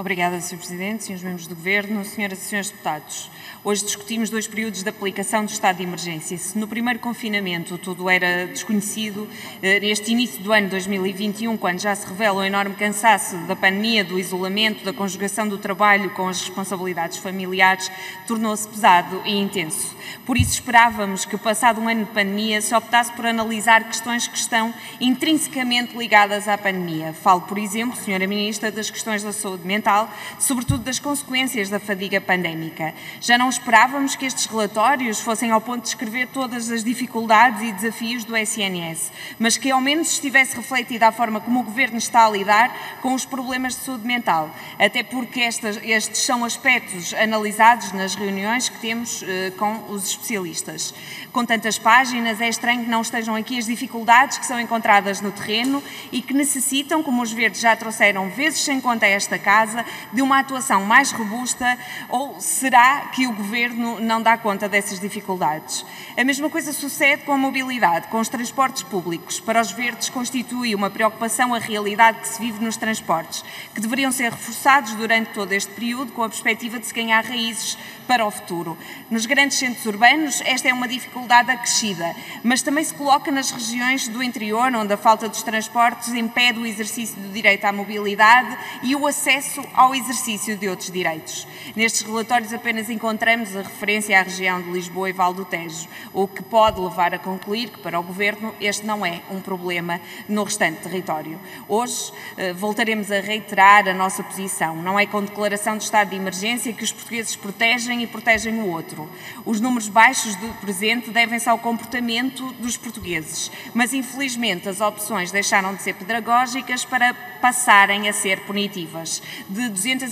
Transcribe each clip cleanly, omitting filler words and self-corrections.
Obrigada, Sr. Presidente, Srs. membros do Governo, Senhoras e Srs. deputados. Hoje discutimos dois períodos de aplicação do estado de emergência. Se no primeiro confinamento tudo era desconhecido, neste início do ano 2021, quando já se revela o enorme cansaço da pandemia, do isolamento, da conjugação do trabalho com as responsabilidades familiares, tornou-se pesado e intenso. Por isso esperávamos que, passado um ano de pandemia, se optasse por analisar questões que estão intrinsecamente ligadas à pandemia. Falo, por exemplo, Sra. Ministra, das questões da saúde mental, sobretudo das consequências da fadiga pandémica. Já não esperávamos que estes relatórios fossem ao ponto de descrever todas as dificuldades e desafios do SNS, mas que ao menos estivesse refletida a forma como o Governo está a lidar com os problemas de saúde mental, até porque estes são aspectos analisados nas reuniões que temos com os especialistas. Com tantas páginas, é estranho que não estejam aqui as dificuldades que são encontradas no terreno e que necessitam, como os Verdes já trouxeram vezes sem conta a esta Casa, de uma atuação mais robusta, ou será que o Governo não dá conta dessas dificuldades? A mesma coisa sucede com a mobilidade, com os transportes públicos. Para os Verdes constitui uma preocupação a realidade que se vive nos transportes, que deveriam ser reforçados durante todo este período com a perspectiva de se ganhar raízes para o futuro. Nos grandes centros urbanos, esta é uma dificuldade acrescida, mas também se coloca nas regiões do interior, onde a falta dos transportes impede o exercício do direito à mobilidade e o acesso ao exercício de outros direitos. Nestes relatórios apenas encontramos a referência à região de Lisboa e Val do Tejo, o que pode levar a concluir que, para o Governo, este não é um problema no restante território. Hoje voltaremos a reiterar a nossa posição. Não é com declaração de estado de emergência que os portugueses protegem e protegem o outro. Os números baixos do presente devem-se ao comportamento dos portugueses, mas infelizmente as opções deixaram de ser pedagógicas para passarem a ser punitivas. De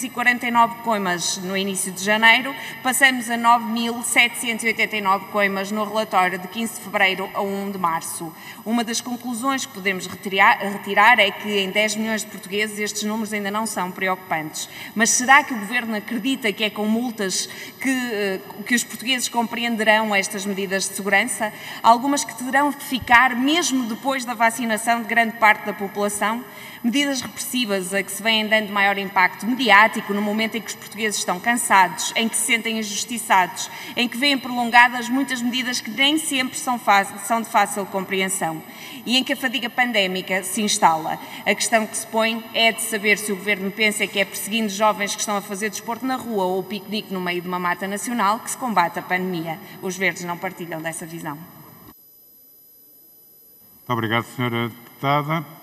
249 coimas no início de janeiro, passamos a 9.789 coimas no relatório de 15 de fevereiro a 1 de março. Uma das conclusões que podemos retirar é que em 10 milhões de portugueses estes números ainda não são preocupantes. Mas será que o Governo acredita que é com multas que os portugueses compreenderão estas medidas de segurança? Algumas que terão de ficar mesmo depois da vacinação de grande parte da população? Medidas repressivas a que se vêm dando maior impacto mediático no momento em que os portugueses estão cansados, em que se sentem injustiçados, em que vêm prolongadas muitas medidas que nem sempre são de fácil compreensão e em que a fadiga pandémica se instala. A questão que se põe é de saber se o Governo pensa que é perseguindo jovens que estão a fazer desporto na rua ou piquenique no meio de uma mata nacional que se combate a pandemia. Os Verdes não partilham dessa visão. Muito obrigado, Sra. Deputada.